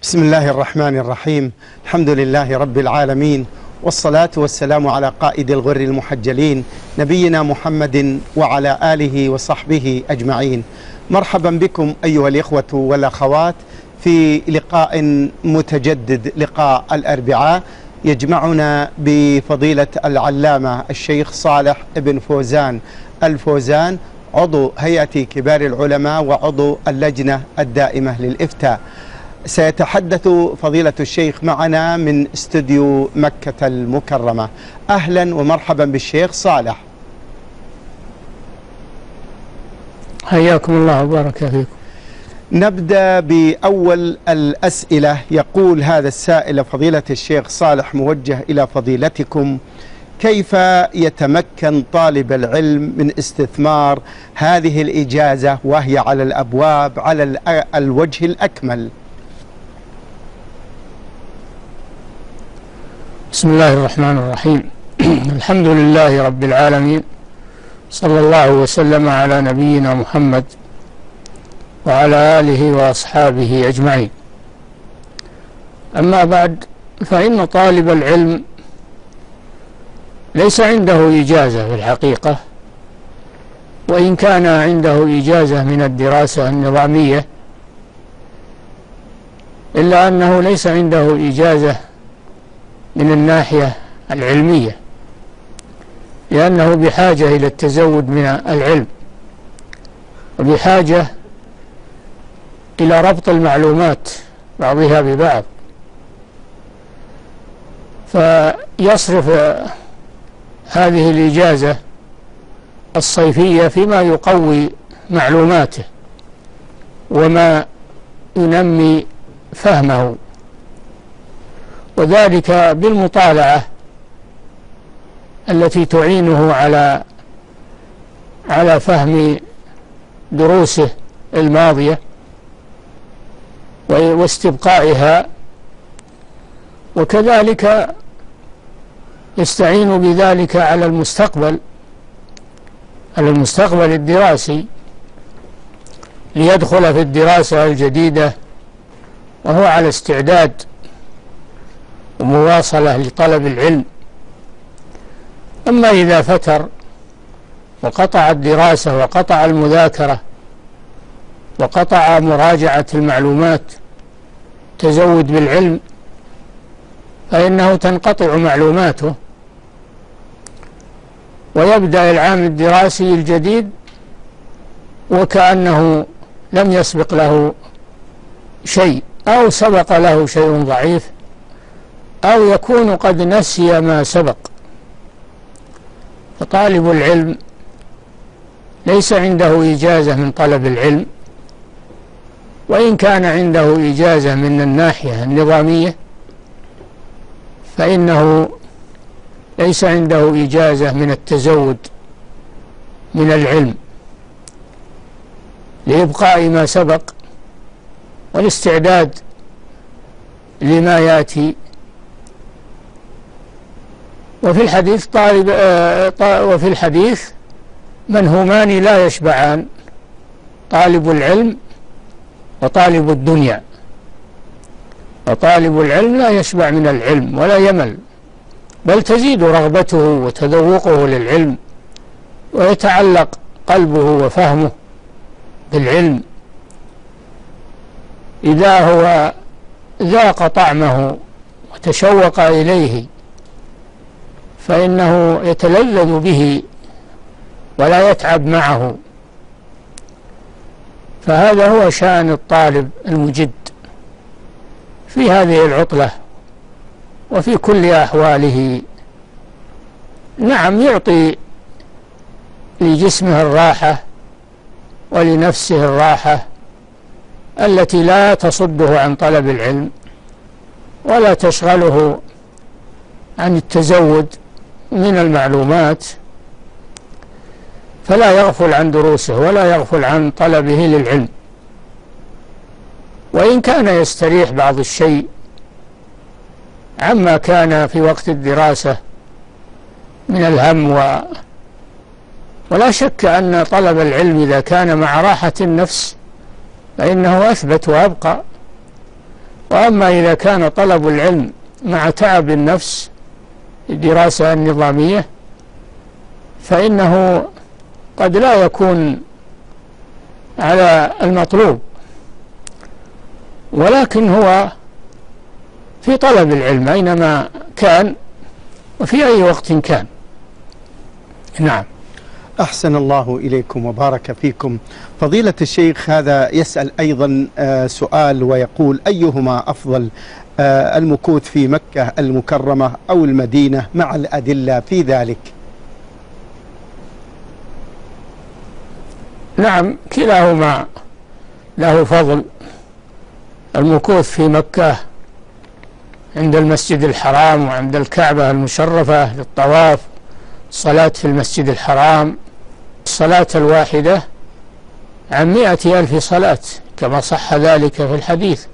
بسم الله الرحمن الرحيم. الحمد لله رب العالمين، والصلاة والسلام على قائد الغر المحجلين نبينا محمد وعلى آله وصحبه أجمعين. مرحبا بكم أيها الإخوة والأخوات في لقاء متجدد، لقاء الأربعاء يجمعنا بفضيلة العلامة الشيخ صالح بن فوزان الفوزان، عضو هيئة كبار العلماء وعضو اللجنة الدائمة للإفتاء. سيتحدث فضيلة الشيخ معنا من استوديو مكة المكرمة. أهلا ومرحبا بالشيخ صالح. حياكم الله وبارك فيكم. نبدأ بأول الأسئلة. يقول هذا السائل: فضيلة الشيخ صالح، موجه إلى فضيلتكم، كيف يتمكن طالب العلم من استثمار هذه الإجازة وهي على الأبواب على الوجه الأكمل؟ بسم الله الرحمن الرحيم. الحمد لله رب العالمين، صلى الله وسلم على نبينا محمد وعلى آله وأصحابه أجمعين. أما بعد، فإن طالب العلم ليس عنده إجازة في الحقيقة، وإن كان عنده إجازة من الدراسة النظامية، إلا أنه ليس عنده إجازة من الناحية العلمية، لأنه بحاجة إلى التزود من العلم، وبحاجة إلى ربط المعلومات بعضها ببعض، فيصرف هذه الإجازة الصيفية فيما يقوي معلوماته وما ينمي فهمه، وذلك بالمطالعة التي تعينه على فهم دروسه الماضية واستبقائها، وكذلك يستعين بذلك على المستقبل الدراسي، ليدخل في الدراسة الجديدة وهو على استعداد ومواصلة لطلب العلم. أما إذا فتر وقطع الدراسة وقطع المذاكرة وقطع مراجعة المعلومات، تزود بالعلم، فإنه تنقطع معلوماته، ويبدأ العام الدراسي الجديد وكأنه لم يسبق له شيء، أو سبق له شيء ضعيف، أو يكون قد نسي ما سبق. فطالب العلم ليس عنده إجازة من طلب العلم، وإن كان عنده إجازة من الناحية النظامية، فإنه ليس عنده إجازة من التزود من العلم، لإبقاء ما سبق والاستعداد لما يأتي. وفي الحديث منهومان لا يشبعان: طالب العلم وطالب الدنيا. وطالب العلم لا يشبع من العلم ولا يمل، بل تزيد رغبته وتذوقه للعلم، ويتعلق قلبه وفهمه بالعلم إذا هو ذاق طعمه وتشوق إليه، فإنه يتلذذ به ولا يتعب معه. فهذا هو شأن الطالب المجد في هذه العطلة وفي كل أحواله. نعم، يعطي لجسمه الراحة ولنفسه الراحة التي لا تصده عن طلب العلم ولا تشغله عن التزود من المعلومات، فلا يغفل عن دروسه ولا يغفل عن طلبه للعلم. وإن كان يستريح بعض الشيء عما كان في وقت الدراسة من الهم ولا شك أن طلب العلم إذا كان مع راحة النفس فإنه أثبت وأبقى، وأما إذا كان طلب العلم مع تعب النفس الدراسة النظامية فإنه قد لا يكون على المطلوب، ولكن هو في طلب العلم أينما كان وفي أي وقت كان. نعم. أحسن الله إليكم وبارك فيكم. فضيلة الشيخ هذا يسأل أيضا سؤال ويقول: أيهما أفضل، المكوث في مكة المكرمة أو المدينة، مع الأدلة في ذلك؟ نعم، كلاهما له فضل. المكوث في مكة عند المسجد الحرام وعند الكعبة المشرفة للطواف، الصلاة في المسجد الحرام، الصلاة الواحدة عن 100,000 صلاة كما صح ذلك في الحديث.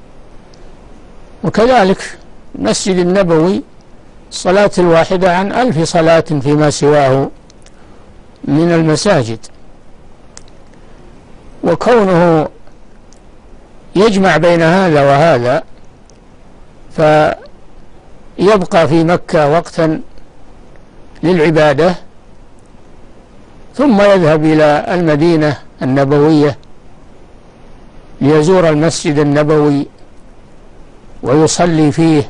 وكذلك المسجد النبوي الصلاة الواحدة عن 1000 صلاة فيما سواه من المساجد. وكونه يجمع بين هذا وهذا فيبقى في مكة وقتا للعبادة ثم يذهب إلى المدينة النبوية ليزور المسجد النبوي ويصلي فيه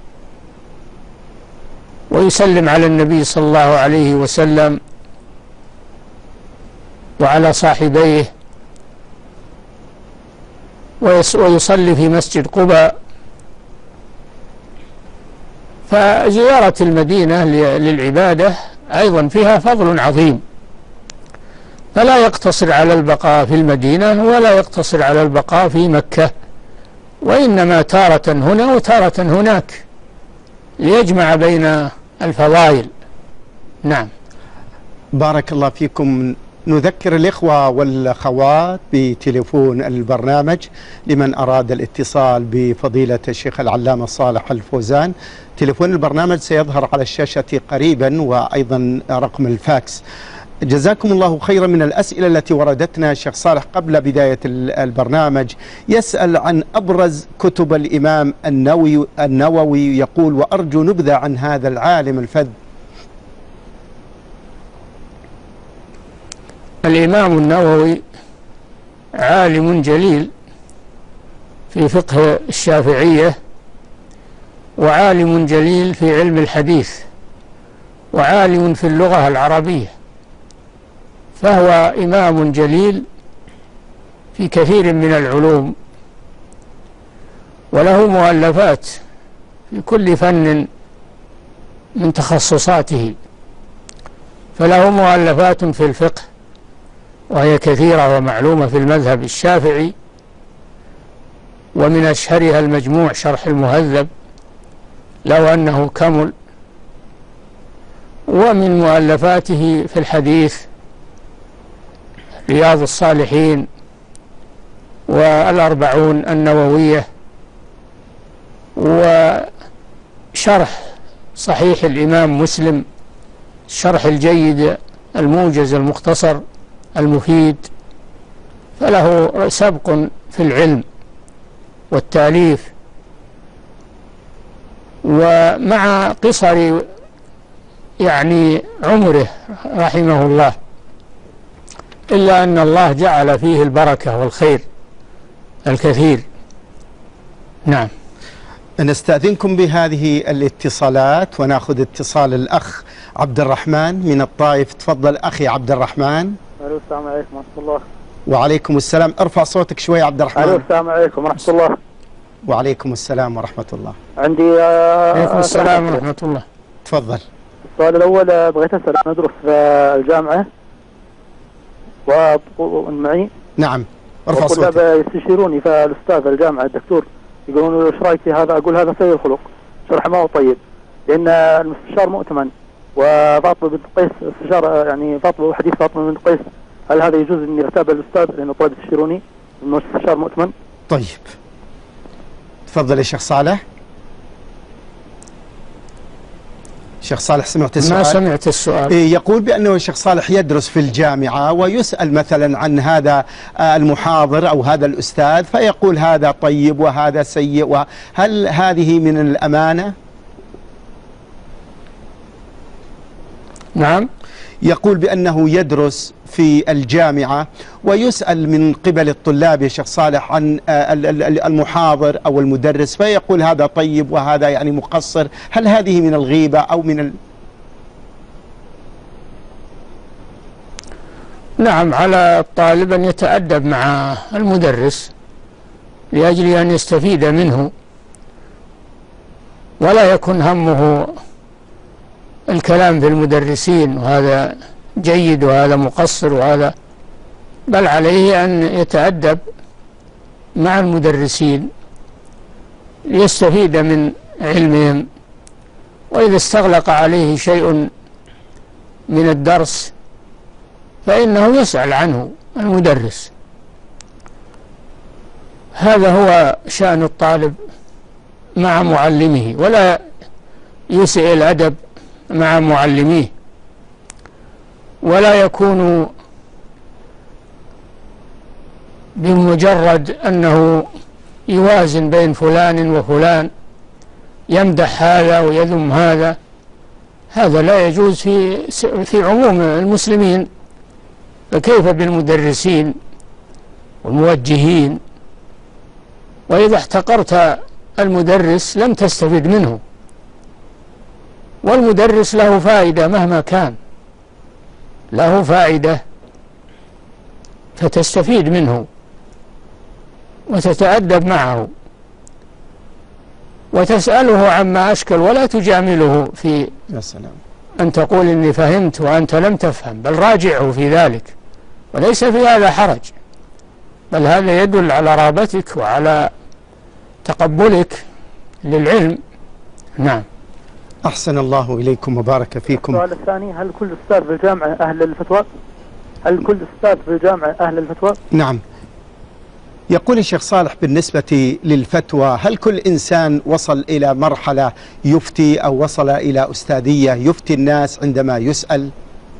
ويسلم على النبي صلى الله عليه وسلم وعلى صاحبيه، ويصلي في مسجد قباء. فزيارة المدينة للعبادة أيضا فيها فضل عظيم، فلا يقتصر على البقاء في المدينة ولا يقتصر على البقاء في مكة، وإنما تارة هنا وتارة هناك ليجمع بين الفضائل. نعم. بارك الله فيكم. نذكر الإخوة والأخوات بتليفون البرنامج لمن أراد الاتصال بفضيلة الشيخ العلامة صالح الفوزان. تليفون البرنامج سيظهر على الشاشة قريبا، وأيضا رقم الفاكس. جزاكم الله خيرا. من الأسئلة التي وردتنا الشيخ صالح قبل بداية البرنامج يسأل عن أبرز كتب الإمام النووي، يقول: وأرجو نبذة عن هذا العالم الفذ. الإمام النووي عالم جليل في فقه الشافعية، وعالم جليل في علم الحديث، وعالم في اللغة العربية، فهو إمام جليل في كثير من العلوم، وله مؤلفات في كل فن من تخصصاته. فله مؤلفات في الفقه وهي كثيرة ومعلومة في المذهب الشافعي، ومن أشهرها المجموع شرح المهذب لو أنه كمل. ومن مؤلفاته في الحديث رياض الصالحين والأربعون النووية، وشرح صحيح الإمام مسلم، الشرح الجيد الموجز المختصر المفيد. فله سبق في العلم والتأليف، ومع قصر عمره رحمه الله، إلا أن الله جعل فيه البركة والخير الكثير. نعم. نستأذنكم بهذه الاتصالات ونأخذ اتصال الأخ عبد الرحمن من الطائف. تفضل أخي عبد الرحمن. السلام عليكم ورحمة الله. وعليكم السلام. ارفع صوتك شوي عبد الرحمن. السلام عليكم ورحمة الله. وعليكم السلام ورحمة الله. عندي عليكم السلام ورحمة الله. تفضل. السؤال الأول، بغيت أسأل، أنا أدرس في الجامعة معي. نعم، ارفع صوتك. والطلاب يستشيروني، فالأستاذ الجامعة الدكتور يقولون له: ايش رايك في هذا؟ أقول: هذا سيء الخلق، شرح ما هو طيب، لأن المستشار مؤتمن. وفاطمة بنت قيس استشار، فاطمة وحديث فاطمة بنت قيس، هل هذا يجوز إني أتابع الأستاذ لأن الطلاب يستشيروني؟ المستشار مؤتمن. طيب، تفضل يا شيخ صالح. شيخ صالح سمعت السؤال؟ ما سمعت السؤال. يقول بأنه الشيخ صالح يدرس في الجامعة ويسأل مثلا عن هذا المحاضر أو هذا الأستاذ فيقول هذا طيب وهذا سيء، هل هذه من الأمانة؟ نعم. يقول بأنه يدرس في الجامعة ويسأل من قبل الطلاب يا شيخ صالح عن المحاضر أو المدرس فيقول هذا طيب وهذا يعني مقصر، هل هذه من الغيبة أو من نعم، على الطالب أن يتأدب مع المدرس لأجل أن يستفيد منه، ولا يكن همه الكلام في المدرسين وهذا جيد وهذا مقصر وهذا، بل عليه أن يتأدب مع المدرسين ليستفيد من علمهم، وإذا استغلق عليه شيء من الدرس فإنه يسأل عنه المدرس. هذا هو شأن الطالب مع معلمه، ولا يسئ الأدب مع معلميه، ولا يكون بمجرد أنه يوازن بين فلان وفلان، يمدح هذا ويذم هذا، هذا لا يجوز في عموم المسلمين، فكيف بالمدرسين والموجهين؟ وإذا احتقرت المدرس لم تستفد منه، والمدرس له فائدة مهما كان، له فائدة فتستفيد منه وتتأدب معه وتسأله عما أشكل، ولا تجامله في أن تقول إني فهمت وأنت لم تفهم، بل راجعه في ذلك، وليس في هذا حرج، بل هذا يدل على رغبتك وعلى تقبلك للعلم. نعم. أحسن الله إليكم وبارك فيكم. السؤال الثاني: هل كل أستاذ في الجامعة أهل الفتوى؟ هل كل أستاذ في الجامعة أهل الفتوى؟ نعم. يقول الشيخ صالح بالنسبة للفتوى، هل كل إنسان وصل إلى مرحلة يفتي أو وصل إلى أستاذية يفتي الناس عندما يسأل؟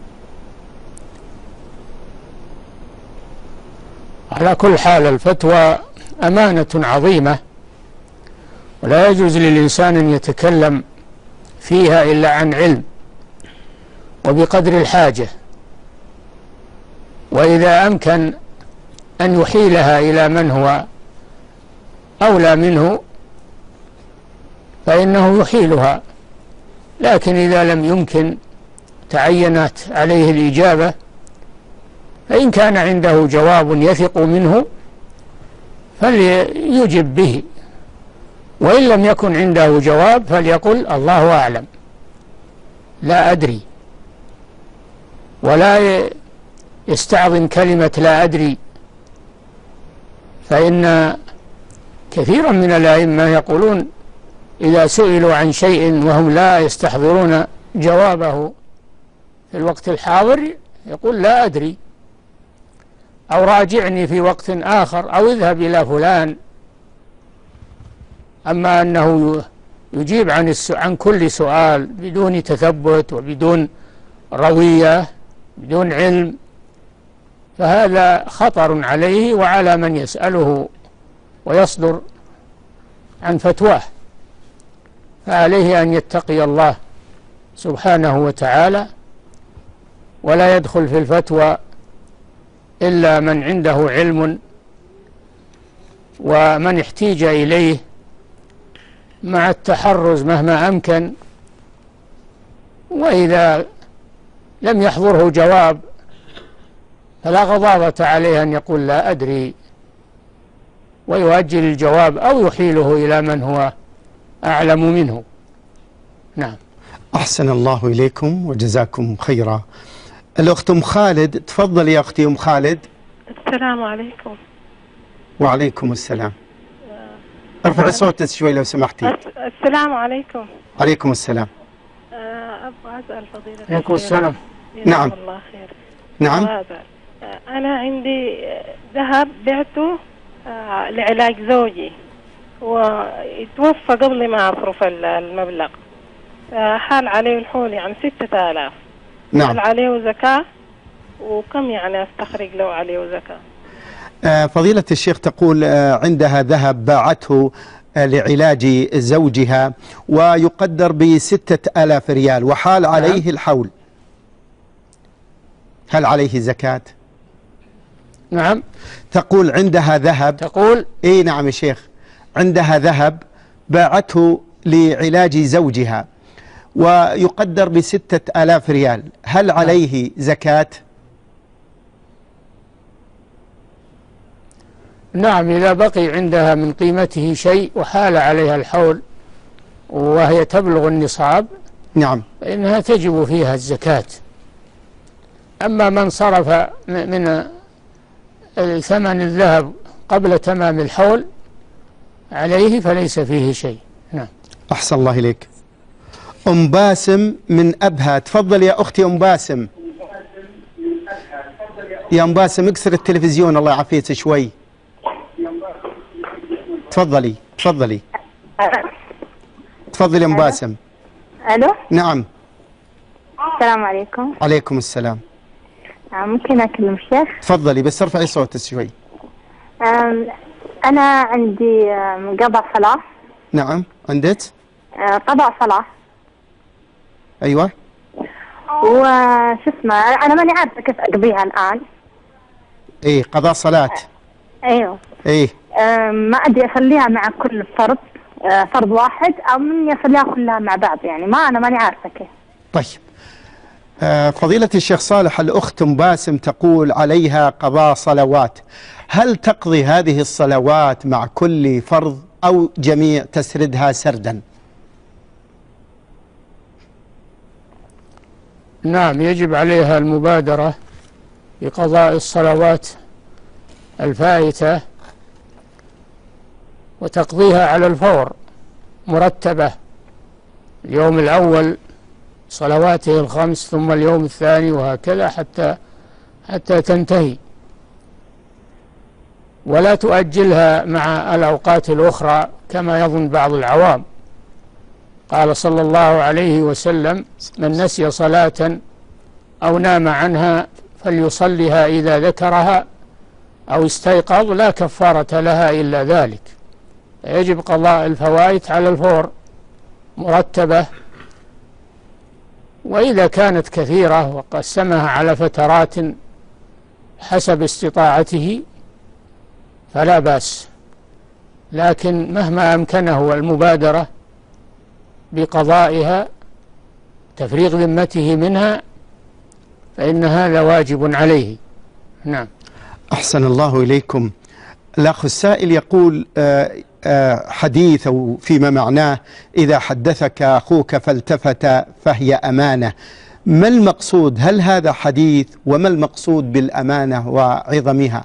على كل حال الفتوى أمانة عظيمة، ولا يجوز للإنسان أن يتكلم فيها إلا عن علم وبقدر الحاجة، وإذا أمكن أن يحيلها إلى من هو أولى منه فإنه يحيلها، لكن إذا لم يمكن تعينت عليه الإجابة فإن كان عنده جواب يثق منه فليجب به، وإن لم يكن عنده جواب فليقل الله أعلم لا أدري، ولا يستعظم كلمة لا أدري، فإن كثيرا من الأئمة يقولون إذا سئلوا عن شيء وهم لا يستحضرون جوابه في الوقت الحاضر يقول لا أدري، أو راجعني في وقت آخر، أو اذهب إلى فلان. أما أنه يجيب عن كل سؤال بدون تثبت وبدون روية بدون علم فهذا خطر عليه وعلى من يسأله ويصدر عن فتواه، فعليه أن يتقي الله سبحانه وتعالى ولا يدخل في الفتوى إلا من عنده علم ومن احتيج إليه مع التحرز مهما أمكن، وإذا لم يحضره جواب فلا غضاضة عليه أن يقول لا أدري ويؤجل الجواب أو يحيله إلى من هو أعلم منه. نعم. أحسن الله إليكم وجزاكم خيرا. الأخت أم خالد، تفضل يا أختي أم خالد. السلام عليكم. وعليكم السلام. ارفع صوتك شوي لو سمحتي. السلام عليكم. عليكم السلام. أبغى أسأل فضيلة عليكم السلام. نعم. الله خير. نعم. أنا عندي ذهب بعته لعلاج زوجي ويتوفى قبل ما أصرف المبلغ، حال عليه الحول يعني 6000. نعم. هل عليه زكاة؟ وكم يعني استخرج لو عليه زكاة؟ فضيلة الشيخ تقول عندها ذهب باعته لعلاج زوجها ويقدر ب6000 ريال وحال عليه الحول، هل عليه زكاة؟ نعم. تقول عندها ذهب. تقول اي نعم يا شيخ، عندها ذهب باعته لعلاج زوجها ويقدر ب6000 ريال، هل عليه زكاة؟ نعم، إذا بقي عندها من قيمته شيء وحال عليها الحول وهي تبلغ النصاب نعم، فإنها تجب فيها الزكاة. أما من صرف من ثمن الذهب قبل تمام الحول عليه فليس فيه شيء. نعم. أحسن الله إليك. أم باسم من أبها، تفضل يا أختي أم باسم. يا أم باسم اكسر التلفزيون الله يعافيك شوي. تفضلي تفضلي تفضلي يا أم باسم. الو. نعم. السلام عليكم. عليكم السلام. ممكن اكلم الشيخ؟ تفضلي بس ارفعي صوتك شوي. انا عندي قضاء صلاة. نعم عندك؟ قضاء صلاة. ايوه. وش اسمه، انا ماني عارفة كيف اقضيها الان. ايه قضاء صلاة. ايوه. ايه. ما ادري اصليها مع كل فرض، فرض واحد او مني اصليها كلها مع بعض، يعني انا ماني عارفة كيف. طيب. فضيلة الشيخ صالح، الأخت أم باسم تقول عليها قضاء صلوات، هل تقضي هذه الصلوات مع كل فرض أو جميع تسردها سردا؟ نعم، يجب عليها المبادرة بقضاء الصلوات الفائتة وتقضيها على الفور مرتبة، اليوم الأول صلواته الخمس ثم اليوم الثاني وهكذا حتى تنتهي، ولا تؤجلها مع الأوقات الأخرى كما يظن بعض العوام. قال صلى الله عليه وسلم: من نسي صلاة أو نام عنها فليصلها إذا ذكرها أو استيقظ لا كفارة لها إلا ذلك. يجب قضاء الفوائت على الفور مرتبة، وإذا كانت كثيرة وقسمها على فترات حسب استطاعته فلا بأس، لكن مهما أمكنه المبادرة بقضائها تفريغ ذمته منها فإن هذا واجب عليه. نعم. أحسن الله إليكم. الأخ السائل يقول حديث أو فيما معناه: إذا حدثك أخوك فالتفت فهي أمانة. ما المقصود؟ هل هذا حديث؟ وما المقصود بالأمانة وعظمها؟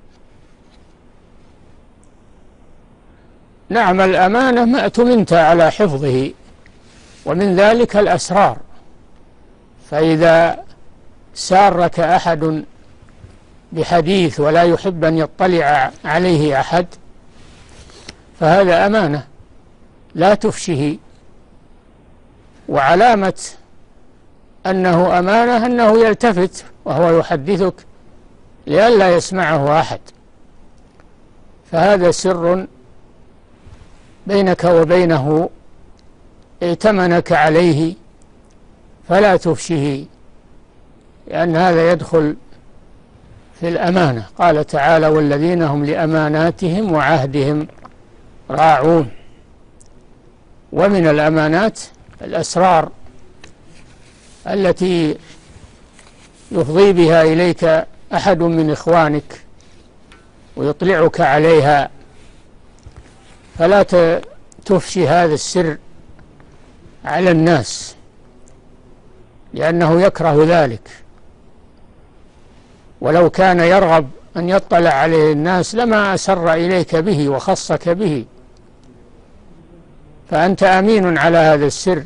نعم، الأمانة ما اؤتمنت على حفظه، ومن ذلك الأسرار. فإذا سارك أحد بحديث ولا يحب أن يطلع عليه أحد فهذا أمانة لا تفشه، وعلامة أنه أمانة أنه يلتفت وهو يحدثك لئلا يسمعه أحد، فهذا سر بينك وبينه ائتمنك عليه فلا تفشه، لأن هذا يدخل في الأمانة. قال تعالى: والذين هم لأماناتهم وعهدهم راعون. ومن الأمانات الأسرار التي يفضي بها إليك أحد من إخوانك ويطلعك عليها، فلا تفشي هذا السر على الناس لأنه يكره ذلك، ولو كان يرغب أن يطلع عليه الناس لما أسر إليك به وخصك به، فأنت أمين على هذا السر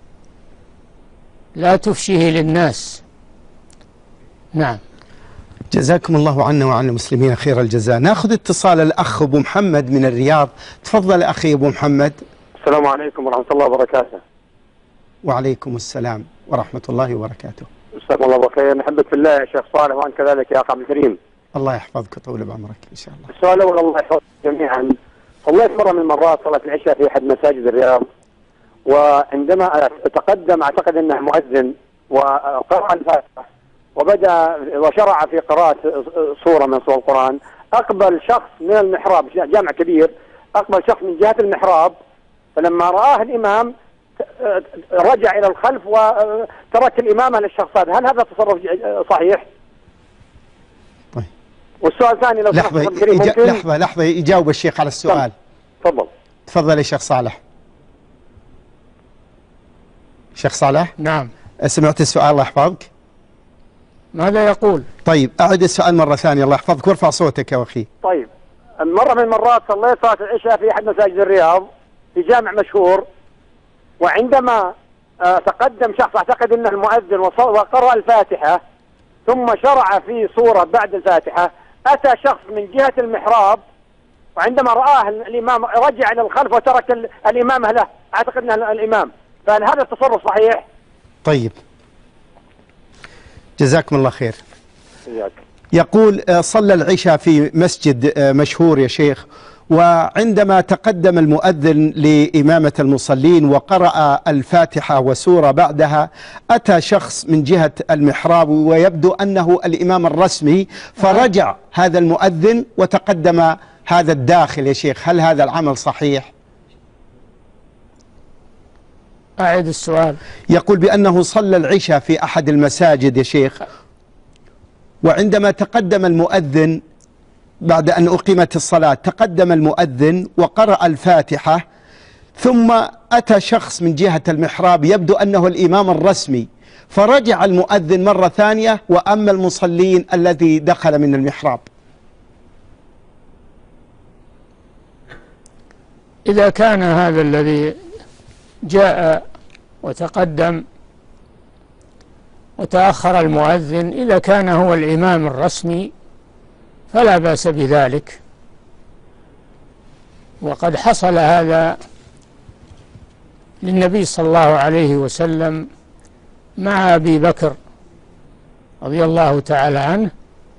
لا تفشيه للناس. نعم. جزاكم الله عنا وعن المسلمين خير الجزاء. ناخذ اتصال الأخ أبو محمد من الرياض. تفضل أخي أبو محمد. السلام عليكم ورحمة الله وبركاته. وعليكم السلام ورحمة الله وبركاته. جزاكم الله بخير. نحبك في الله يا شيخ صالح وأنت كذلك يا أخ عبد الكريم. الله يحفظك ويطول بعمرك إن شاء الله. السؤال الأول الله يحفظك جميعا. صليت مرة من المرات صلاة العشاء في أحد مساجد الرياض، وعندما تقدم أعتقد أنه مؤذن وقرأ الفاتحة وبدأ وشرع في قراءة سورة من سور القرآن، أقبل شخص من المحراب، جامع كبير، أقبل شخص من جهة المحراب، فلما رآه الإمام رجع إلى الخلف وترك الإمامة للشخص هذا. هل هذا تصرف صحيح؟ طيب. والسؤال الثاني لو لحظة يجاوب الشيخ على السؤال. تفضل. تفضل يا شيخ صالح. شيخ صالح. نعم. سمعت السؤال الله يحفظك؟ ماذا يقول؟ طيب أعد السؤال مرة ثانية الله يحفظك وارفع صوتك يا أخي. طيب. مرة من المرات صليت صلاة العشاء في أحد مساجد الرياض في جامع مشهور، وعندما تقدم شخص أعتقد أنه المؤذن وقرأ الفاتحة ثم شرع في سورة بعد الفاتحة، أتى شخص من جهة المحراب وعندما رآه الإمام رجع إلى الخلف وترك الإمامة له، أعتقد أنه الإمام. فهل هذا التصرف صحيح؟ طيب جزاكم الله خير. إياك. يقول صلى العشاء في مسجد مشهور يا شيخ، وعندما تقدم المؤذن لإمامة المصلين وقرأ الفاتحة وسورة بعدها، أتى شخص من جهة المحراب ويبدو أنه الإمام الرسمي، فرجع هذا المؤذن وتقدم هذا الداخل يا شيخ، هل هذا العمل صحيح؟ أعد السؤال. يقول بأنه صلى العشاء في أحد المساجد يا شيخ، وعندما تقدم المؤذن بعد أن أقيمت الصلاة، تقدم المؤذن وقرأ الفاتحة، ثم أتى شخص من جهة المحراب يبدو أنه الإمام الرسمي، فرجع المؤذن مرة ثانية وأما المصلين الذي دخل من المحراب. إذا كان هذا الذي جاء وتقدم وتأخر المؤذن إذا كان هو الإمام الرسمي فلا بأس بذلك، وقد حصل هذا للنبي صلى الله عليه وسلم مع أبي بكر رضي الله تعالى عنه،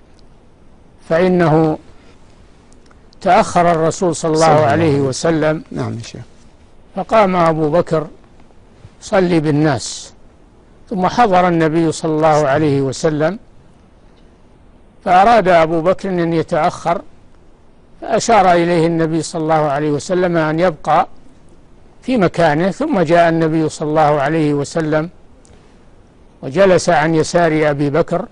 فإنه تأخر الرسول صلى الله عليه وسلم. نعم يا شيخ. فقام أبو بكر صلي بالناس، ثم حضر النبي صلى الله عليه وسلم فأراد أبو بكر أن يتأخر، فأشار إليه النبي صلى الله عليه وسلم أن يبقى في مكانه، ثم جاء النبي صلى الله عليه وسلم وجلس عن يسار أبي بكر،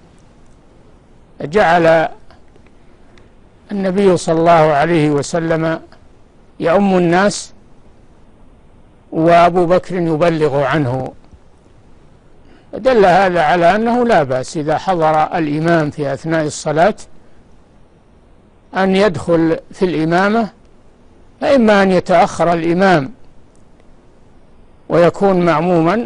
جعل النبي صلى الله عليه وسلم يؤم الناس وأبو بكر يبلغ عنه. دل هذا على أنه لا بأس إذا حضر الإمام في أثناء الصلاة أن يدخل في الإمامة، فإما أن يتأخر الإمام ويكون معموما،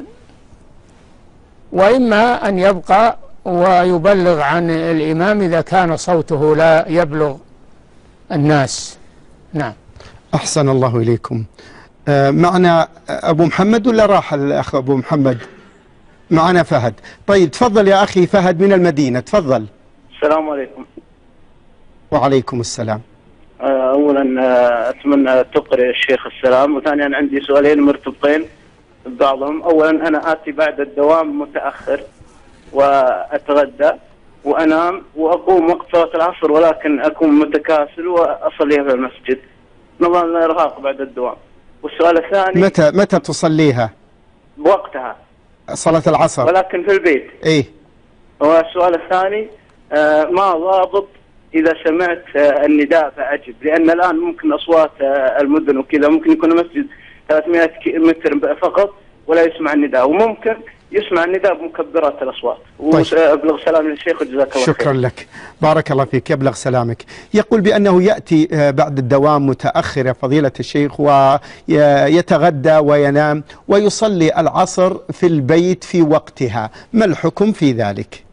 وإما أن يبقى ويبلغ عن الإمام إذا كان صوته لا يبلغ الناس. نعم. أحسن الله إليكم. معنا أبو محمد ولا راح الأخ أبو محمد؟ معنا فهد. طيب تفضل يا أخي فهد من المدينة، تفضل. السلام عليكم. وعليكم السلام. أولا أتمنى تقرأ الشيخ السلام، وثانيا عندي سؤالين مرتبطين ببعضهم. أولا أنا آتي بعد الدوام متأخر وأتغدى وأنام وأقوم وقت صلاة العصر، ولكن أكون متكاسل وأصليها في المسجد نظرا للإرهاق بعد الدوام. والسؤال الثاني متى تصليها؟ بوقتها صلاة العصر ولكن في البيت. إيه. والسؤال الثاني ما ضابط إذا سمعت النداء فأجب، لأن الآن ممكن أصوات المدن وكذا ممكن يكون المسجد 300 متر فقط ولا يسمع النداء، وممكن يسمع النداء بمكبرات الأصوات. طيب. وأبلغ سلام للشيخ وجزاك الله خير. شكرا لك، بارك الله فيك، يبلغ سلامك. يقول بأنه يأتي بعد الدوام متأخر يا فضيلة الشيخ ويتغدى وينام ويصلي العصر في البيت في وقتها، ما الحكم في ذلك؟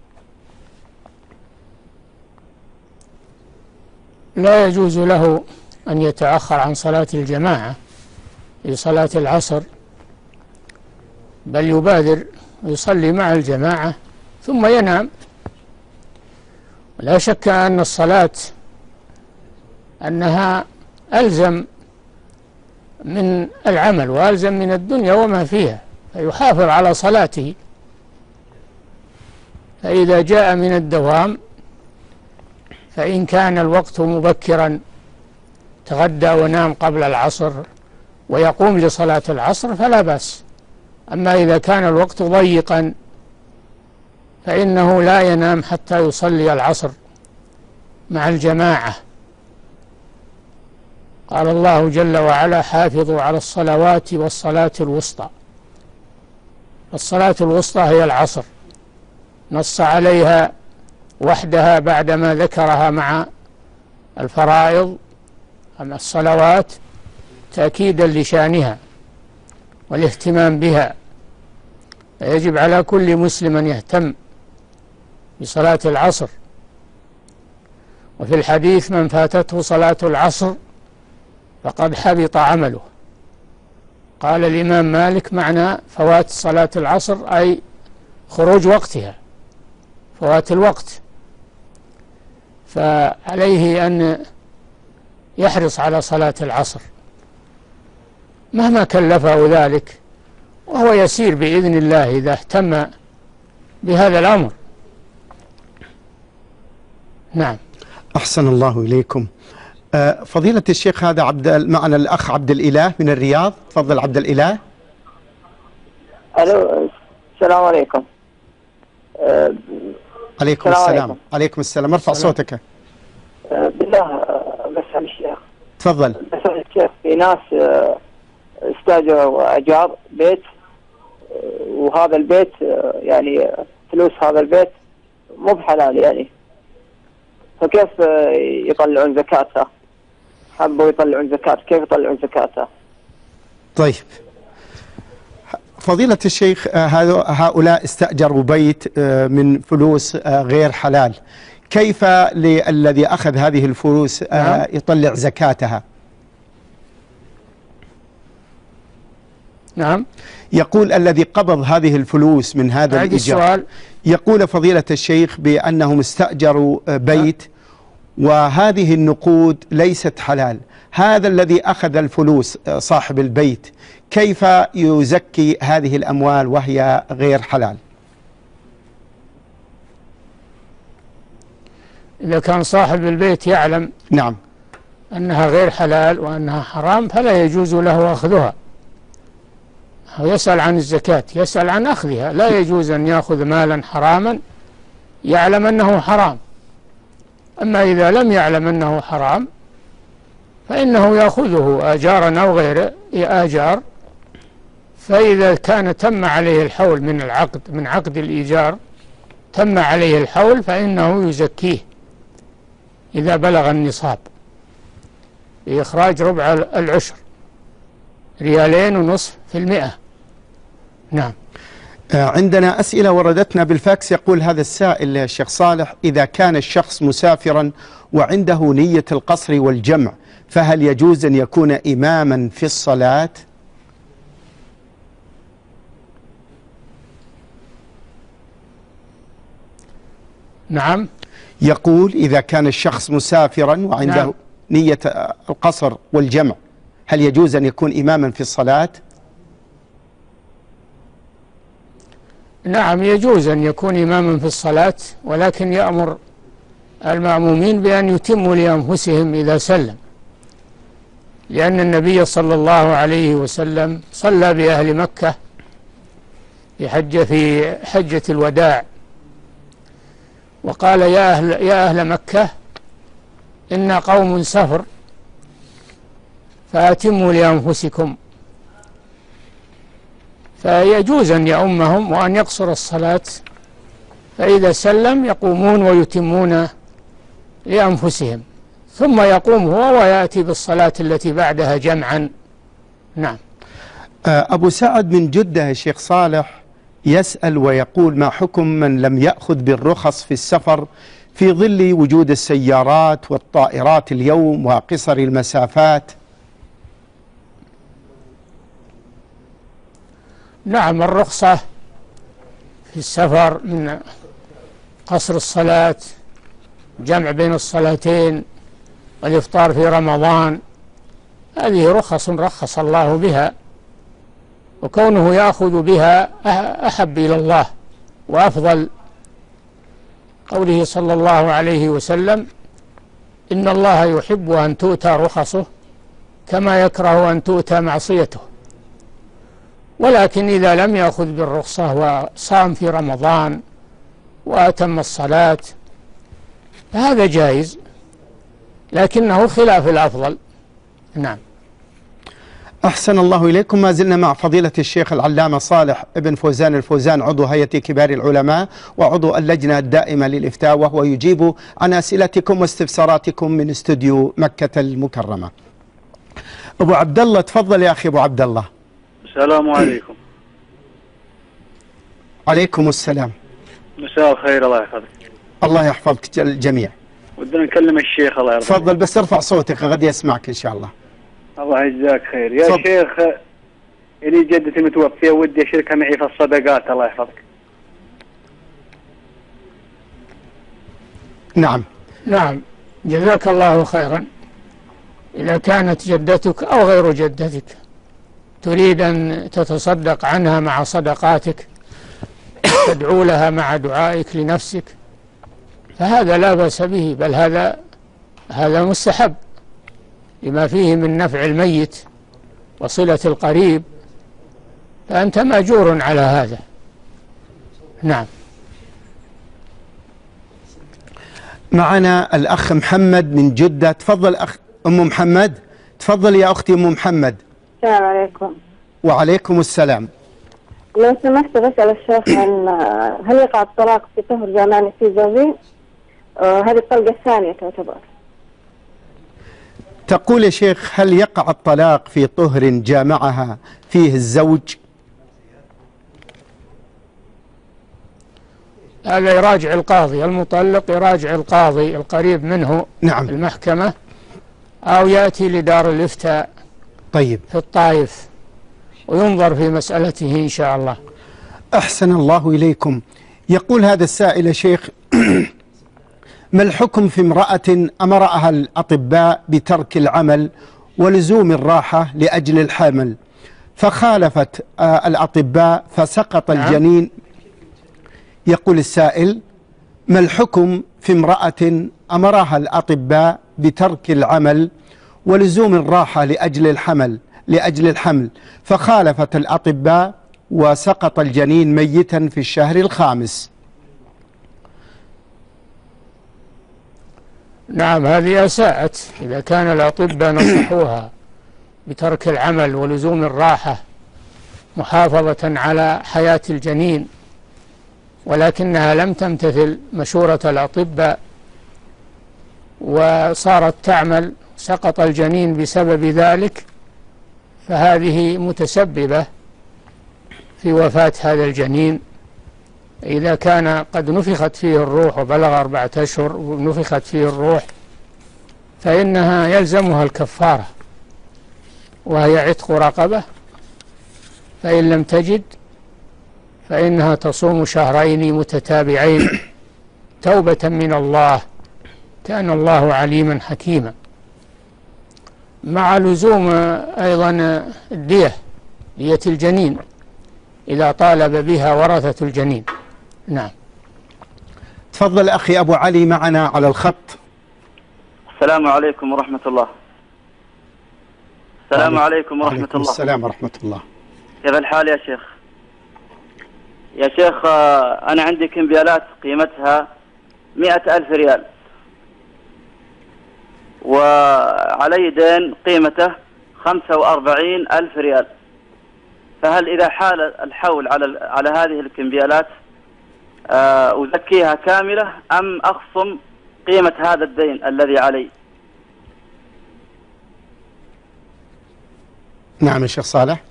لا يجوز له أن يتأخر عن صلاة الجماعة في صلاة العصر بل يبادر ويصلي مع الجماعة ثم ينام. ولا شك أن الصلاة أنها ألزم من العمل وألزم من الدنيا وما فيها، فيحافظ على صلاته. فإذا جاء من الدوام فإن كان الوقت مبكرا تغدى ونام قبل العصر ويقوم لصلاة العصر فلا بأس. أما إذا كان الوقت ضيقا فإنه لا ينام حتى يصلي العصر مع الجماعة. قال الله جل وعلا: حافظوا على الصلوات والصلاة الوسطى. الصلاة الوسطى هي العصر، نص عليها وحدها بعدما ذكرها مع الفرائض أما الصلوات تأكيدا لشانها والاهتمام بها. فيجب على كل مسلم أن يهتم بصلاة العصر. وفي الحديث: من فاتته صلاة العصر فقد حبط عمله. قال الإمام مالك: معنى فوات صلاة العصر أي خروج وقتها، فوات الوقت، فعليه أن يحرص على صلاة العصر مهما كلفه ذلك، وهو يسير بإذن الله إذا اهتم بهذا الأمر. نعم. أحسن الله إليكم. فضيلة الشيخ، هذا معنا الأخ عبد الإله من الرياض. تفضل عبد الإله. ألو، السلام عليكم. عليكم السلام. عليكم السلام. ارفع صوتك. بالله بسأل الشيخ. تفضل. بسأل الشيخ، في ناس استاجروا أجار بيت، وهذا البيت يعني فلوس هذا البيت مو بحلال يعني، فكيف يطلعون زكاتها؟ حبوا يطلعون زكاة، كيف يطلعون زكاتها؟ طيب فضيلة الشيخ، هؤلاء استأجروا بيت من فلوس غير حلال، كيف للذي أخذ هذه الفلوس يطلع زكاتها؟ نعم. يقول الذي قبض هذه الفلوس من هذا الإيجار، يقول فضيلة الشيخ بأنهم استأجروا بيت وهذه النقود ليست حلال. هذا الذي أخذ الفلوس صاحب البيت كيف يزكي هذه الأموال وهي غير حلال؟ إذا كان صاحب البيت يعلم نعم أنها غير حلال وأنها حرام فلا يجوز له أخذها. يسأل عن الزكاة، يسأل عن أخذها. لا يجوز أن يأخذ مالا حراما يعلم أنه حرام. أما إذا لم يعلم أنه حرام فإنه يأخذه آجارا أو غير آجار، فإذا كان تم عليه الحول من عقد الإيجار، تم عليه الحول، فإنه يزكيه إذا بلغ النصاب بإخراج ربع العشر، 2.5%. نعم. عندنا أسئلة وردتنا بالفاكس. يقول هذا السائل الشيخ صالح: إذا كان الشخص مسافرا وعنده نية القصر والجمع فهل يجوز أن يكون إماما في الصلاة؟ نعم. يقول إذا كان الشخص مسافرا وعنده نية القصر والجمع هل يجوز أن يكون إماما في الصلاة؟ نعم، يجوز أن يكون إماما في الصلاة، ولكن يأمر المأمومين بأن يتموا لأنفسهم إذا سلم، لأن النبي صلى الله عليه وسلم صلى بأهل مكة في حجة الوداع، وقال: يا أهل مكة إن قوم سفر فأتموا لأنفسكم. فيجوز أن يؤمهم وأن يقصر الصلاة، فإذا سلم يقومون ويتمون لأنفسهم، ثم يقوم هو ويأتي بالصلاة التي بعدها جمعا. نعم. أبو سعد من جدة الشيخ صالح يسأل ويقول: ما حكم من لم يأخذ بالرخص في السفر في ظل وجود السيارات والطائرات اليوم وقصر المسافات؟ نعم، الرخصة في السفر من قصر الصلاة، جمع بين الصلاتين، والإفطار في رمضان، هذه رخص رخص الله بها، وكونه يأخذ بها أحب إلى الله وأفضل. قوله صلى الله عليه وسلم: إن الله يحب أن تؤتى رخصه كما يكره أن تؤتى معصيته. ولكن إذا لم يأخذ بالرخصة وصام في رمضان وأتم الصلاة فهذا جائز، لكنه خلاف الأفضل. نعم. أحسن الله إليكم. ما زلنا مع فضيلة الشيخ العلامة صالح بن فوزان الفوزان، عضو هيئة كبار العلماء وعضو اللجنة الدائمة للإفتاء، وهو يجيب عن أسئلتكم واستفساراتكم من استوديو مكة المكرمة. أبو عبد الله، تفضل يا أخي أبو عبد الله. السلام عليكم. عليكم السلام. مساء الخير، الله يحفظك. الله يحفظك الجميع. ودنا نكلم الشيخ، الله يرضى. تفضل، بس ارفع صوتك غادي يسمعك إن شاء الله. الله يجزاك خير يا صد. شيخ. إلي جدتي متوفية ودي أشركها معي في الصدقات، الله يحفظك. نعم. نعم، جزاك الله خيرا. إذا كانت جدتك أو غير جدتك تريد أن تتصدق عنها مع صدقاتك، تدعو لها مع دعائك لنفسك، فهذا لا بأس به، بل هذا مستحب لما فيه من نفع الميت وصلة القريب، فأنت مأجور على هذا. نعم. معنا الأخ محمد من جدة. تفضل أم محمد. تفضل يا أختي أم محمد. السلام عليكم. وعليكم السلام. لو سمحت بسأل الشيخ عن هل يقع الطلاق في طهر زماني في زوجين؟ هذه الطلقة الثانية تعتبر. تقول يا شيخ: هل يقع الطلاق في طهر جامعها فيه الزوج؟ هذا يراجع القاضي، المطلق يراجع القاضي القريب منه. نعم. المحكمة، أو يأتي لدار الإفتاء طيب في الطائف وينظر في مسألته إن شاء الله. أحسن الله إليكم. يقول هذا السائل يا شيخ: ما الحكم في امرأة أمرها الأطباء بترك العمل ولزوم الراحة لأجل الحمل، فخالفت الأطباء فسقط الجنين؟ يقول السائل: ما الحكم في امرأة أمرها الأطباء بترك العمل ولزوم الراحة لأجل الحمل فخالفت الأطباء وسقط الجنين ميتا في الشهر الخامس؟ نعم، هذه أساءت. إذا كان الأطباء نصحوها بترك العمل ولزوم الراحة محافظة على حياة الجنين، ولكنها لم تمتثل مشورة الأطباء وصارت تعمل، سقط الجنين بسبب ذلك، فهذه متسببة في وفاة هذا الجنين. إذا كان قد نفخت فيه الروح وبلغ 4 أشهر ونفخت فيه الروح فإنها يلزمها الكفارة، وهي عتق رقبة، فإن لم تجد فإنها تصوم شهرين متتابعين توبة من الله، كان الله عليما حكيما، مع لزوم أيضا دية الجنين إذا طالب بها ورثة الجنين. نعم. تفضل أخي أبو علي معنا على الخط. السلام عليكم ورحمة الله. السلام عليكم ورحمة الله. السلام ورحمة الله. كيف الحال يا شيخ؟ يا شيخ، أنا عندي كمبيالات قيمتها 100,000 ريال، وعلي دين قيمته 45,000 ريال، فهل إذا حال الحول على هذه الكمبيالات أزكيها كاملة أم أخصم قيمة هذا الدين الذي علي؟ نعم يا شيخ صالح.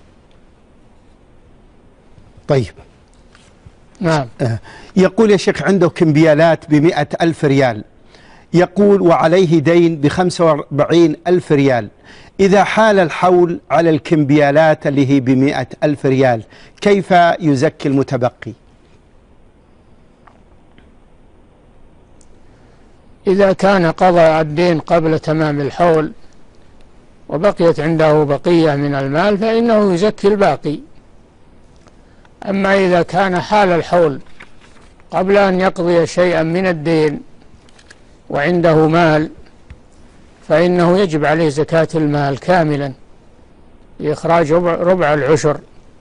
طيب. نعم. يقول يا شيخ عنده كمبيالات ب100,000 ريال، يقول وعليه دين ب45 ألف ريال، إذا حال الحول على الكمبيالات اللي هي ب100 ألف ريال كيف يزكي المتبقي؟ إذا كان قضى الدين قبل تمام الحول وبقيت عنده بقية من المال فإنه يزكي الباقي. أما إذا كان حال الحول قبل أن يقضي شيئا من الدين وعنده مال فإنه يجب عليه زكاة المال كاملا لإخراج ربع العشر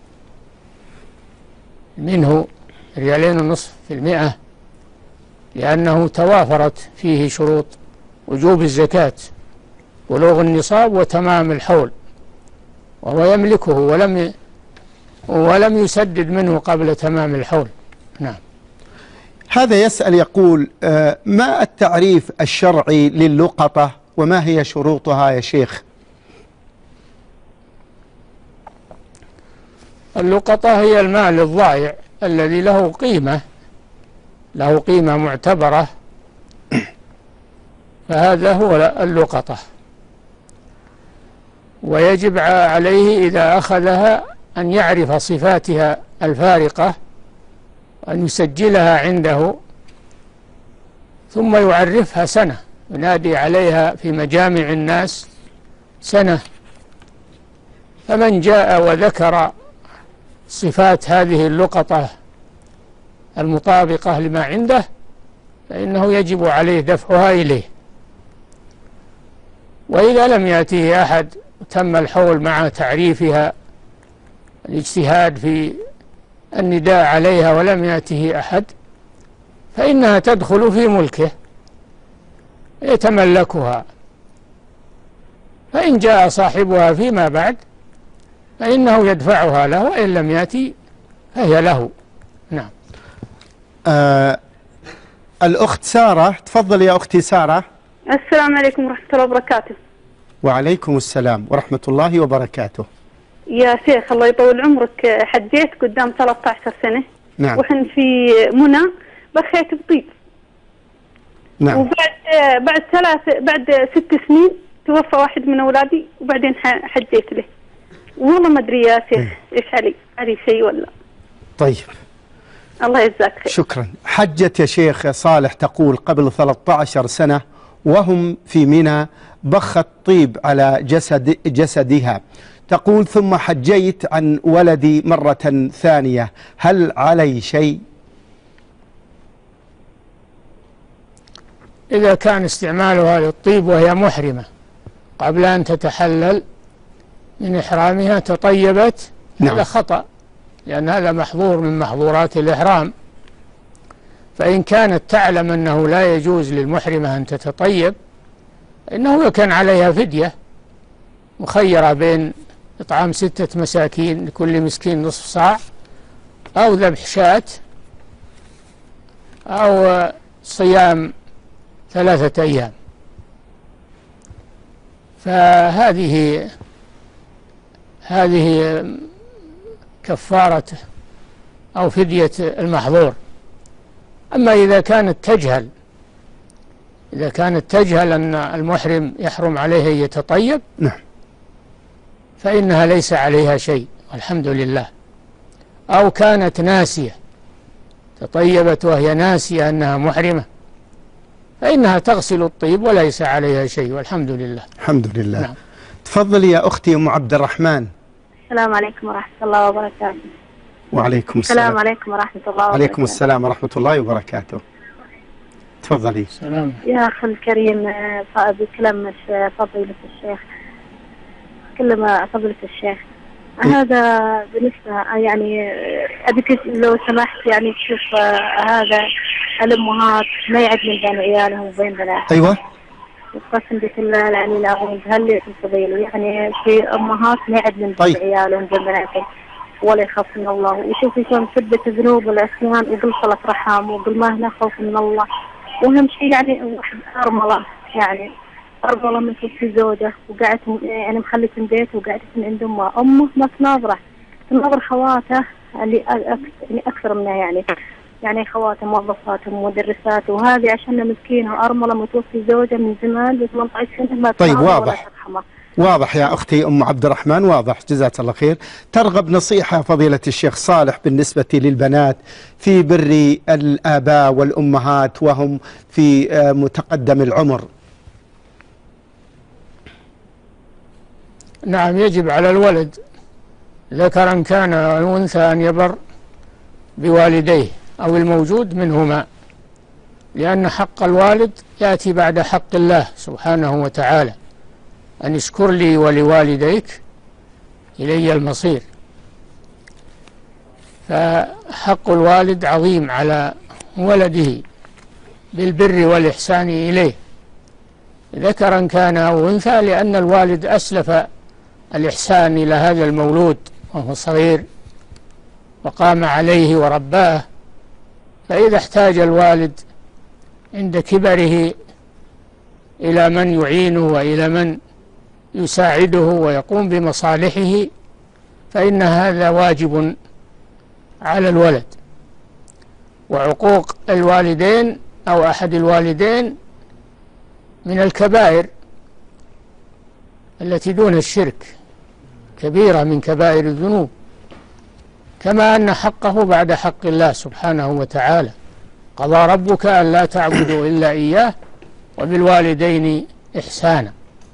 منه 2.5%، لأنه توافرت فيه شروط وجوب الزكاة: بلوغ النصاب وتمام الحول، وهو يملكه ولم يسدد منه قبل تمام الحول. نعم. هذا يسأل يقول ما التعريف الشرعي للقطة وما هي شروطها يا شيخ؟ اللقطة هي المال الضائع الذي له قيمة معتبرة، فهذا هو اللقطة، ويجب عليه إذا أخذها أن يعرف صفاتها الفارقة وأن يسجلها عنده، ثم يعرفها سنة، ينادي عليها في مجامع الناس سنة، فمن جاء وذكر صفات هذه اللقطة المطابقة لما عنده فإنه يجب عليه دفعها إليه. وإذا لم يأتيه أحد تم الحول مع تعريفها، الاجتهاد في النداء عليها ولم يأته أحد، فإنها تدخل في ملكه يتملكها، فإن جاء صاحبها فيما بعد فإنه يدفعها له، وإن لم يأتي فهي له. نعم. الأخت سارة، تفضل يا أختي سارة. السلام عليكم ورحمة الله وبركاته. وعليكم السلام ورحمة الله وبركاته. يا شيخ الله يطول عمرك، حجيت قدام 13 سنة. نعم. وحن في منى بخيت بطيب. نعم. بعد 6 سنين توفى واحد من أولادي، وبعدين حجيت له. والله ما أدري يا شيخ إيش علي شيء ولا. طيب. الله يجزاك خير. شكرا. حجت يا شيخ صالح تقول قبل 13 سنة وهم في منى بخت طيب على جسدها، تقول ثم حجيت عن ولدي مرة ثانية، هل علي شيء؟ إذا كان استعمالها للطيب وهي محرمة قبل أن تتحلل من إحرامها تطيبت، نعم. هذا خطأ، لأن هذا محظور من محظورات الإحرام. فإن كانت تعلم أنه لا يجوز للمحرمة أن تتطيب إنه يكون عليها فدية مخيرة بين إطعام 6 مساكين لكل مسكين نصف صاع، أو ذبح شاة، أو صيام 3 أيام. فهذه كفارة أو فدية المحظور. أما إذا كانت تجهل أن المحرم يحرم عليه أن يتطيب، نعم، فإنها ليس عليها شيء والحمد لله. أو كانت ناسية، تطيبت وهي ناسية أنها محرمة، فإنها تغسل الطيب وليس عليها شيء والحمد لله. الحمد لله. نعم. تفضلي يا أختي أم عبد الرحمن. السلام عليكم ورحمة الله وبركاته. وعليكم السلام. السلام عليكم ورحمة الله وبركاته. وعليكم السلام ورحمة الله وبركاته. تفضلي. سلام. يا أخي الكريم، بكلام فضيلة الشيخ، كلمة فضيلة الشيخ، هذا بالنسبة يعني أبيك لو سمحت يعني تشوف هذا الأمهات ما يعدلن بين عيالهم وبين بناتهم. أيوة. قسم بالله العلي العظيم، هل يستطيعوا يعني في أمهات ما يعدلن بين عيالهم وبين بناتهم ولا يخاف من الله، ويشوف يكون سبة الذنوب والعصيان وقل صلة رحم وقل ما هنا خوف من الله. وأهم شيء يعني واحد أرملة، يعني أرملة من في زوجة وقعدت يعني مخلت بيت وقعدت عند أمه ما تناظره خواته اللي يعني أكثر منها يعني، يعني خواتم موظفات ومدرسات، وهذه عشان مسكينة وأرملة متوفي زوجها من زمان ب 18 سنة ما طيب تناظر ولا واضح. ترحمه. واضح يا أختي أم عبد الرحمن، واضح، جزاك الله خير. ترغب نصيحة فضيلة الشيخ صالح بالنسبة للبنات في بر الآباء والأمهات وهم في متقدم العمر؟ نعم، يجب على الولد ذكرا كان أو أنثى أن يبر بوالديه أو الموجود منهما، لأن حق الوالد يأتي بعد حق الله سبحانه وتعالى، أن اشكر لي ولوالديك إلي المصير. فحق الوالد عظيم على ولده بالبر والإحسان إليه ذكرا كان أو أنثى، لأن الوالد أسلف الإحسان إلى هذا المولود وهو صغير وقام عليه ورباه، فإذا احتاج الوالد عند كبره إلى من يعينه وإلى من يساعده ويقوم بمصالحه فإن هذا واجب على الولد. وعقوق الوالدين أو أحد الوالدين من الكبائر التي دون الشرك، كبيرة من كبائر الذنوب، كما أن حقه بعد حق الله سبحانه وتعالى. قضى ربك ألا تعبدوا إلا إياه وبالوالدين إحسانا.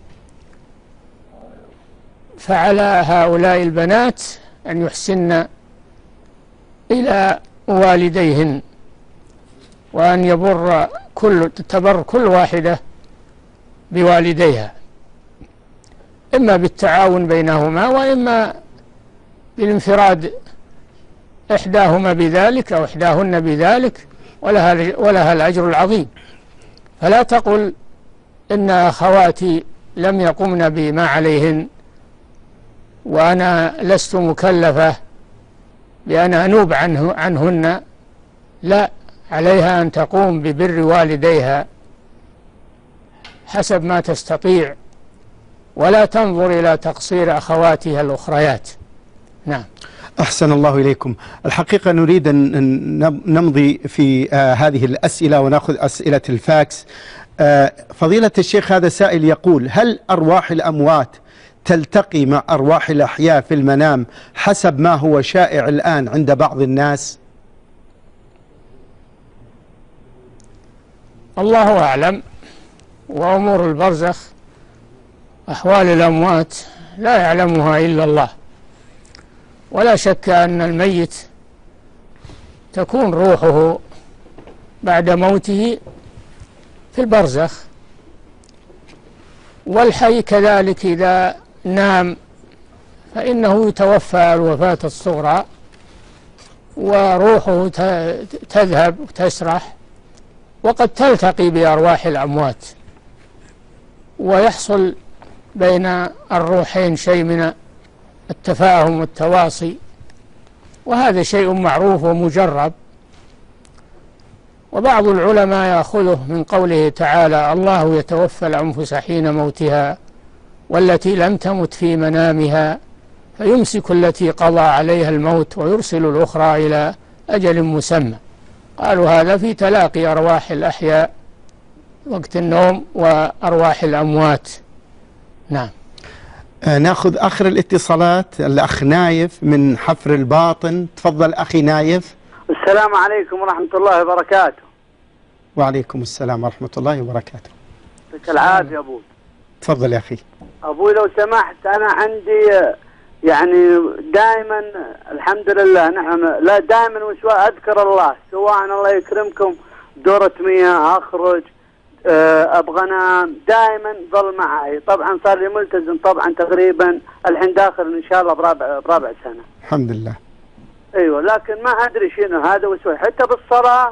فعلى هؤلاء البنات أن يحسن إلى والديهن، وأن تبر كل واحدة بوالديها، إما بالتعاون بينهما وإما بالانفراد إحداهما بذلك أو إحداهن بذلك، ولها الأجر العظيم. فلا تقل إن أخواتي لم يقمن بما عليهن وأنا لست مكلفة بأن أنوب عنهن. لا، عليها أن تقوم ببر والديها حسب ما تستطيع، ولا تنظر إلى تقصير أخواتها الأخريات. نعم. أحسن الله إليكم. الحقيقة نريد أن نمضي في هذه الأسئلة ونأخذ أسئلة الفاكس. فضيلة الشيخ، هذا سائل يقول: هل أرواح الأموات تلتقي مع أرواح الأحياء في المنام حسب ما هو شائع الآن عند بعض الناس؟ الله أعلم. وأمور البرزخ، أحوال الأموات لا يعلمها إلا الله، ولا شك أن الميت تكون روحه بعد موته في البرزخ، والحي كذلك إذا نام فإنه يتوفى الوفاة الصغرى وروحه تذهب وتسرح، وقد تلتقي بأرواح الأموات ويحصل بين الروحين شيء من التفاهم والتواصي، وهذا شيء معروف ومجرب. وبعض العلماء يأخذه من قوله تعالى: الله يتوفى الأنفس حين موتها والتي لم تمت في منامها فيمسك التي قضى عليها الموت ويرسل الأخرى إلى أجل مسمى. قالوا هذا في تلاقي أرواح الأحياء وقت النوم وأرواح الأموات. نعم. ناخذ آخر الاتصالات. الأخ نايف من حفر الباطن. تفضل أخي نايف. السلام عليكم ورحمة الله وبركاته. وعليكم السلام ورحمة الله وبركاته. يعطيك العافية يا أبوي. تفضل يا أخي. أبوي لو سمحت، أنا عندي يعني دائما الحمد لله نعم، لا دائما وسواء أذكر الله، سواء الله يكرمكم دورة مياه أخرج أبغى أنام، دائما ظل معي. طبعا صار لي ملتزم طبعا تقريبا الحين داخل إن شاء الله برابع سنة. الحمد لله. ايوه، لكن ما ادري شنو هذا وسوي. حتى بالصلاه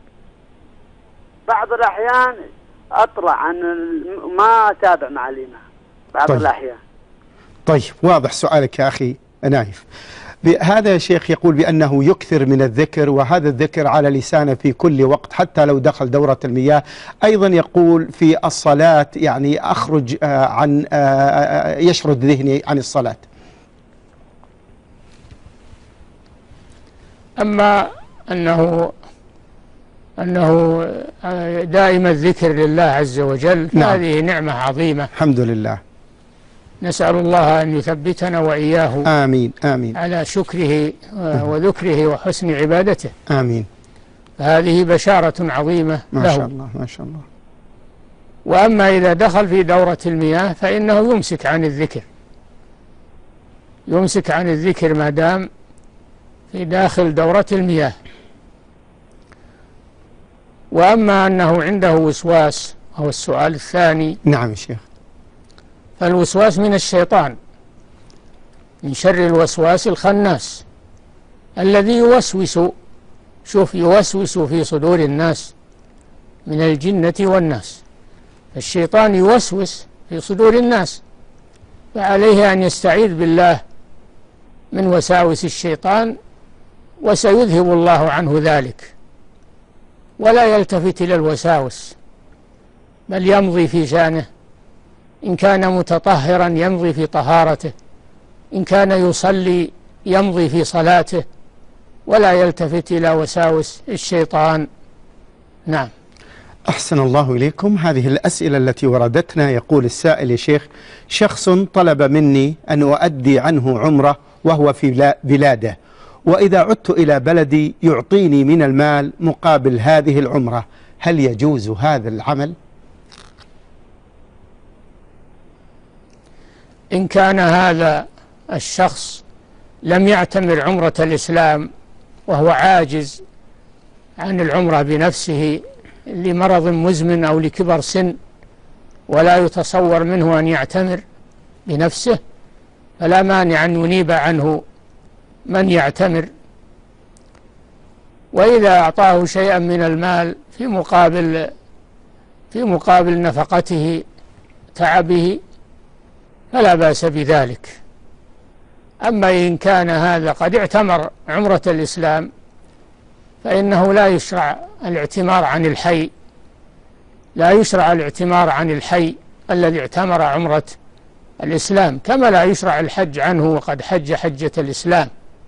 بعض الاحيان اطلع عن ما اتابع مع الامام بعض الاحيان. طيب، واضح سؤالك يا اخي نايف. هذا شيخ يقول بأنه يكثر من الذكر، وهذا الذكر على لسانه في كل وقت حتى لو دخل دورة المياه. أيضا يقول في الصلاة يعني أخرج عن يشرد ذهني عن الصلاة. أما أنه أنه دائم الذكر لله عز وجل. نعم. هذه نعمة عظيمة، الحمد لله. نسأل الله أن يثبتنا وإياه آمين آمين على شكره وذكره وحسن عبادته. آمين. هذه بشارة عظيمة ما له. شاء الله ما شاء الله. وأما إذا دخل في دورة المياه فإنه يمسك عن الذكر، يمسك عن الذكر ما دام في داخل دورة المياه. وأما أنه عنده وسواس، هو السؤال الثاني. نعم يا شيخ. فالوسواس من الشيطان، من شر الوسواس الخناس الذي يوسوس، شوف، يوسوس في صدور الناس من الجنة والناس. الشيطان يوسوس في صدور الناس، فعليه أن يستعيذ بالله من وساوس الشيطان، وسيذهب الله عنه ذلك، ولا يلتفت إلى الوساوس، بل يمضي في شأنه. إن كان متطهرا يمضي في طهارته، إن كان يصلي يمضي في صلاته، ولا يلتفت إلى وساوس الشيطان. نعم. أحسن الله إليكم. هذه الأسئلة التي وردتنا، يقول السائل: يا شيخ، شخص طلب مني أن أؤدي عنه عمرة وهو في بلاده، وإذا عدت إلى بلدي يعطيني من المال مقابل هذه العمرة، هل يجوز هذا العمل؟ إن كان هذا الشخص لم يعتمر عمرة الإسلام وهو عاجز عن العمرة بنفسه لمرض مزمن أو لكبر سن، ولا يتصور منه أن يعتمر بنفسه، فلا مانع أن ينيب عنه من يعتمر. وإذا أعطاه شيئا من المال في مقابل نفقته تعبه فلا بأس بذلك. أما إن كان هذا قد اعتمر عمرة الإسلام فإنه لا يشرع الاعتمار عن الحي، لا يشرع الاعتمار عن الحي الذي اعتمر عمرة الإسلام، كما لا يشرع الحج عنه وقد حج حجة الإسلام.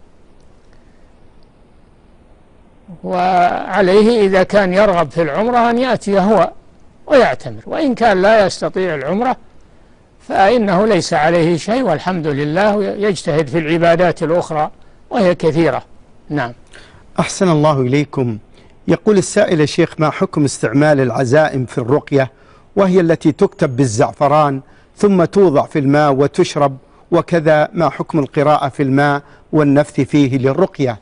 وعليه إذا كان يرغب في العمرة أن يأتي هو ويعتمر، وإن كان لا يستطيع العمرة فإنه ليس عليه شيء، والحمد لله، يجتهد في العبادات الأخرى وهي كثيرة. نعم. أحسن الله إليكم. يقول السائل: يا شيخ، ما حكم استعمال العزائم في الرقية، وهي التي تكتب بالزعفران ثم توضع في الماء وتشرب، وكذا ما حكم القراءة في الماء والنفث فيه للرقية؟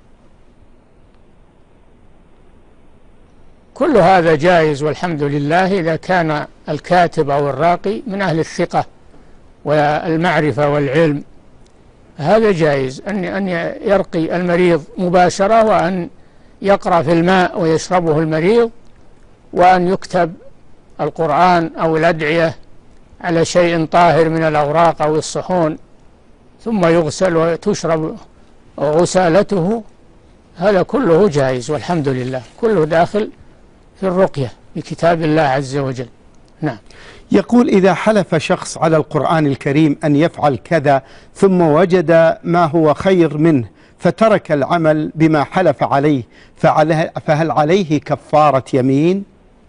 كل هذا جائز والحمد لله، إذا كان الكاتب أو الراقي من أهل الثقة والمعرفة والعلم، هذا جائز أن يرقي المريض مباشرة، وأن يقرأ في الماء ويشربه المريض، وأن يكتب القرآن أو الأدعية على شيء طاهر من الأوراق أو الصحون ثم يغسل وتشرب غسالته. هذا كله جائز والحمد لله، كله داخل في الرقية بكتاب الله عز وجل. نعم. يقول: إذا حلف شخص على القرآن الكريم أن يفعل كذا ثم وجد ما هو خير منه فترك العمل بما حلف عليه، فهل عليه كفارة يمين؟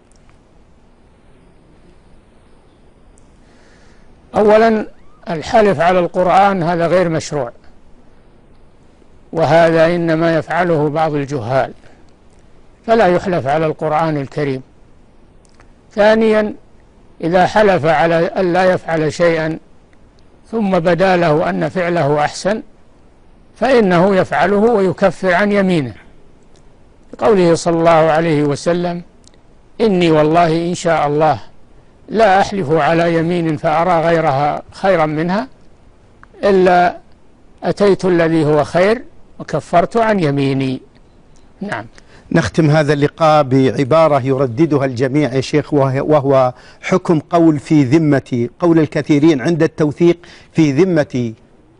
أولا، الحلف على القرآن هذا غير مشروع، وهذا إنما يفعله بعض الجهال، فلا يحلف على القرآن الكريم. ثانيا، إذا حلف على أن لا يفعل شيئا ثم بدا له أن فعله أحسن فإنه يفعله ويكفر عن يمينه، قوله صلى الله عليه وسلم: إني والله إن شاء الله لا أحلف على يمين فأرى غيرها خيرا منها إلا أتيت الذي هو خير وكفرت عن يميني. نعم. نختم هذا اللقاء بعبارة يرددها الجميع يا شيخ، وهو حكم قول في ذمتي، قول الكثيرين عند التوثيق في ذمتي.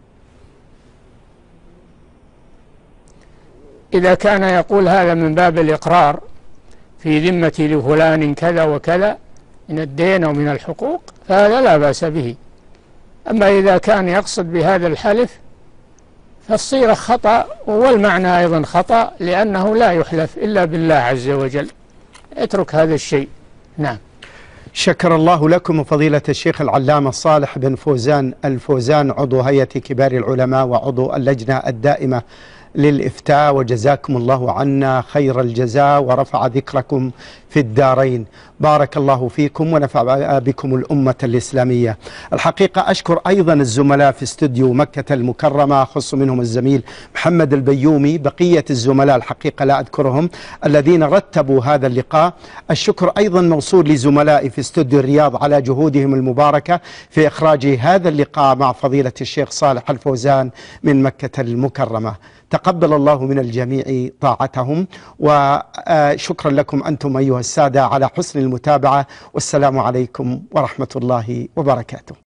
إذا كان يقول هذا من باب الإقرار، في ذمتي لفلان كذا وكذا من الدين أو من الحقوق، فهذا لا بأس به. أما إذا كان يقصد بهذا الحلف فالصيغة خطأ والمعنى أيضا خطأ، لأنه لا يحلف إلا بالله عز وجل. اترك هذا الشيء. نعم. شكر الله لكم فضيلة الشيخ العلامة صالح بن فوزان الفوزان، عضو هيئة كبار العلماء وعضو اللجنة الدائمة للإفتاء، وجزاكم الله عنا خير الجزاء ورفع ذكركم في الدارين. بارك الله فيكم ونفع بكم الأمة الإسلامية. الحقيقة أشكر أيضا الزملاء في استوديو مكة المكرمة، خص منهم الزميل محمد البيومي، بقية الزملاء الحقيقة لا أذكرهم الذين رتبوا هذا اللقاء. الشكر أيضا موصول لزملائي في استوديو الرياض على جهودهم المباركة في إخراج هذا اللقاء مع فضيلة الشيخ صالح الفوزان من مكة المكرمة. تقبل الله من الجميع طاعتهم، وشكرا لكم أنتم أيها السادة على حسن المتابعة، والسلام عليكم ورحمة الله وبركاته.